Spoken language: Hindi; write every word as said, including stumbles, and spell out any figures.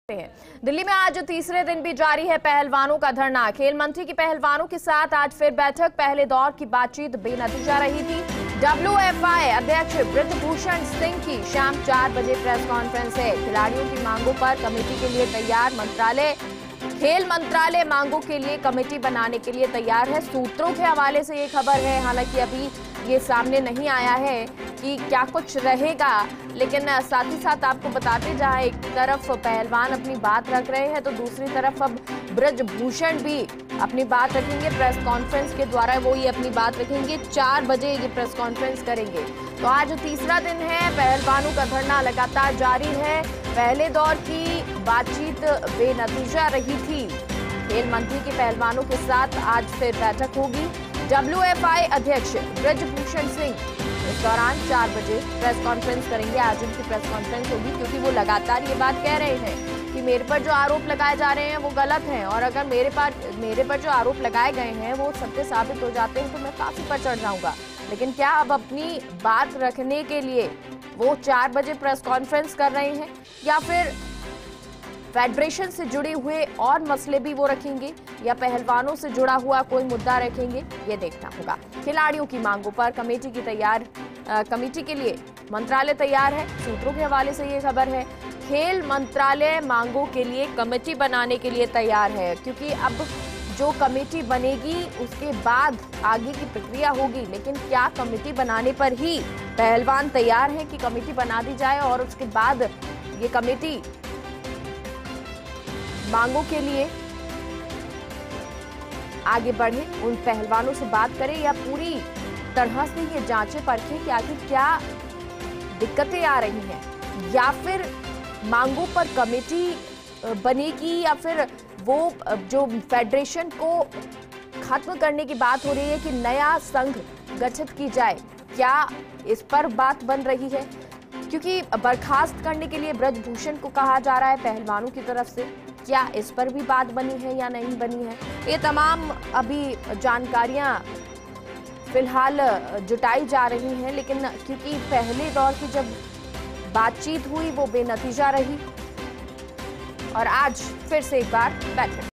हैं। दिल्ली में आज तीसरे दिन भी जारी है पहलवानों का धरना। खेल मंत्री की पहलवानों के साथ आज फिर बैठक। पहले दौर की बातचीत बेनतीजा रही थी। डब्ल्यू एफ आई अध्यक्ष ब्रजभूषण सिंह की शाम चार बजे प्रेस कॉन्फ्रेंस है। खिलाड़ियों की मांगों पर कमेटी के लिए तैयार। मंत्रालय खेल मंत्रालय मांगों के लिए कमेटी बनाने के लिए तैयार है। सूत्रों के हवाले से ये खबर है, हालांकि अभी ये सामने नहीं आया है कि क्या कुछ रहेगा, लेकिन साथ ही साथ आपको बताते जाए, एक तरफ पहलवान अपनी बात रख रहे हैं तो दूसरी तरफ अब ब्रजभूषण भी अपनी बात रखेंगे। प्रेस कॉन्फ्रेंस के द्वारा वो ये अपनी बात रखेंगे। चार बजे ये प्रेस कॉन्फ्रेंस करेंगे। तो आज तीसरा दिन है, पहलवानों का धरना लगातार जारी है। पहले दौर की बातचीत बेनतीजा रही थी। खेल मंत्री के पहलवानों के साथ आज फिर बैठक होगी। डब्ल्यू एफ आई अध्यक्ष ब्रजभूषण सिंह इस दौरान चार बजे प्रेस कॉन्फ्रेंस करेंगे। आज उनकी प्रेस कॉन्फ्रेंस होगी क्योंकि वो लगातार ये बात कह रहे हैं कि मेरे पर जो आरोप लगाए जा रहे हैं वो गलत हैं, और अगर मेरे पर मेरे पर जो आरोप लगाए गए हैं वो सत्य साबित हो जाते हैं तो मैं फांसी पर चढ़ जाऊंगा। लेकिन क्या अब अपनी बात रखने के लिए वो चार बजे प्रेस कॉन्फ्रेंस कर रहे हैं, या फिर फेडरेशन से जुड़े हुए और मसले भी वो रखेंगे, या पहलवानों से जुड़ा हुआ कोई मुद्दा रखेंगे, ये देखना होगा। खिलाड़ियों की मांगों पर कमेटी की तैयार आ, कमेटी के लिए मंत्रालय तैयार है। सूत्रों के हवाले से ये खबर है। खेल मंत्रालय मांगों के लिए कमेटी बनाने के लिए तैयार है, क्योंकि अब जो कमेटी बनेगी उसके बाद आगे की प्रक्रिया होगी। लेकिन क्या कमेटी बनाने पर ही पहलवान तैयार है कि कमेटी बना दी जाए और उसके बाद ये कमेटी मांगों के लिए आगे बढ़े, उन पहलवानों से बात करें, या पूरी तरह से ये जांचें परखें कि आखिर क्या दिक्कतें आ रही हैं, या फिर मांगों पर कमेटी बनेगी, या फिर वो जो फेडरेशन को खत्म करने की बात हो रही है कि नया संघ गठित की जाए, क्या इस पर बात बन रही है? क्योंकि बर्खास्त करने के लिए ब्रजभूषण को कहा जा रहा है पहलवानों की तरफ से, क्या इस पर भी बात बनी है या नहीं बनी है? ये तमाम अभी जानकारियां फिलहाल जुटाई जा रही हैं, लेकिन क्योंकि पहले दौर की जब बातचीत हुई वो बेनतीजा रही और आज फिर से एक बार बैठक